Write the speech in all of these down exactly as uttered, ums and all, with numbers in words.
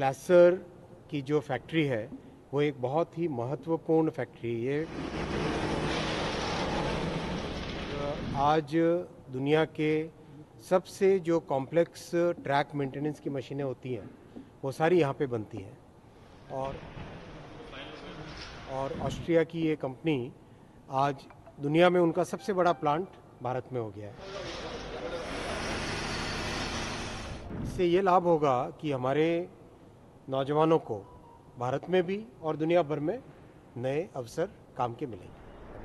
क्लासर की जो फैक्ट्री है वो एक बहुत ही महत्वपूर्ण फैक्ट्री है। ये आज दुनिया के सबसे जो कॉम्प्लेक्स ट्रैक मेंटेनेंस की मशीनें होती हैं वो सारी यहाँ पे बनती हैं और और ऑस्ट्रिया की ये कंपनी आज दुनिया में उनका सबसे बड़ा प्लांट भारत में हो गया है। इससे ये लाभ होगा कि हमारे नौजवानों को भारत में भी और दुनिया भर में नए अवसर काम के मिलेंगे।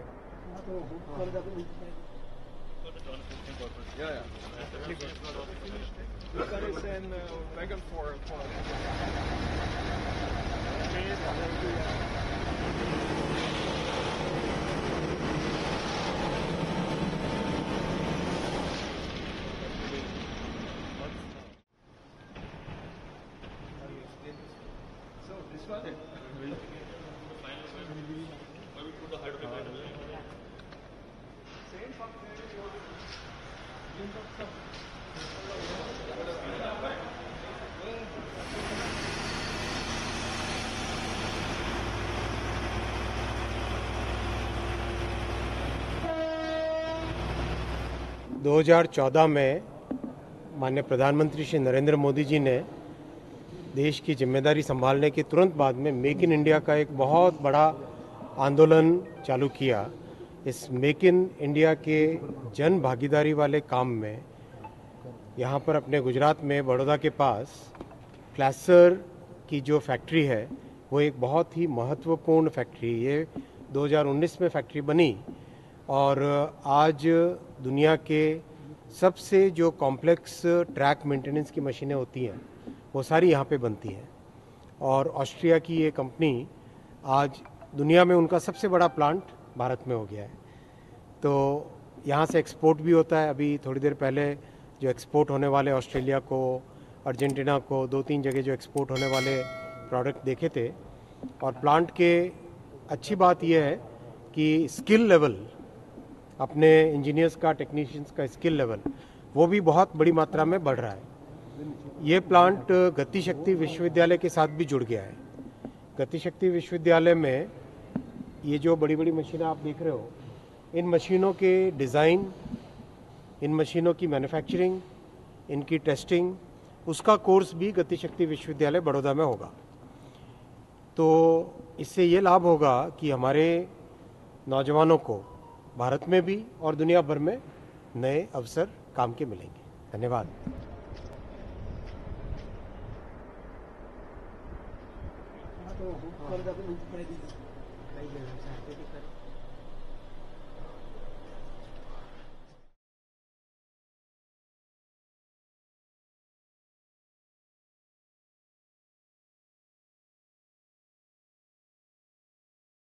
दो हज़ार चौदह में माननीय प्रधानमंत्री श्री नरेंद्र मोदी जी ने देश की जिम्मेदारी संभालने के तुरंत बाद में मेक इन इंडिया का एक बहुत बड़ा आंदोलन चालू किया। इस मेक इन इंडिया के जन भागीदारी वाले काम में यहाँ पर अपने गुजरात में बड़ौदा के पास क्लासर की जो फैक्ट्री है वो एक बहुत ही महत्वपूर्ण फैक्ट्री। ये दो हज़ार उन्नीस में फैक्ट्री बनी और आज दुनिया के सबसे जो कॉम्प्लेक्स ट्रैक मेंटेनेंस की मशीनें होती हैं वो सारी यहाँ पे बनती हैं और ऑस्ट्रिया की ये कंपनी आज दुनिया में उनका सबसे बड़ा प्लांट भारत में हो गया है। तो यहाँ से एक्सपोर्ट भी होता है। अभी थोड़ी देर पहले जो एक्सपोर्ट होने वाले ऑस्ट्रेलिया को, अर्जेंटीना को, दो तीन जगह जो एक्सपोर्ट होने वाले प्रोडक्ट देखे थे। और प्लांट के अच्छी बात यह है कि स्किल लेवल, अपने इंजीनियर्स का, टेक्नीशियंस का स्किल लेवल वो भी बहुत बड़ी मात्रा में बढ़ रहा है। ये प्लांट गति शक्ति विश्वविद्यालय के साथ भी जुड़ गया है। गति शक्ति विश्वविद्यालय में ये जो बड़ी बड़ी मशीनें आप देख रहे हो, इन मशीनों के डिज़ाइन, इन मशीनों की मैन्युफैक्चरिंग, इनकी टेस्टिंग, उसका कोर्स भी गति शक्ति विश्वविद्यालय बड़ौदा में होगा। तो इससे ये लाभ होगा कि हमारे नौजवानों को भारत में भी और दुनिया भर में नए अवसर काम के मिलेंगे। धन्यवाद। तो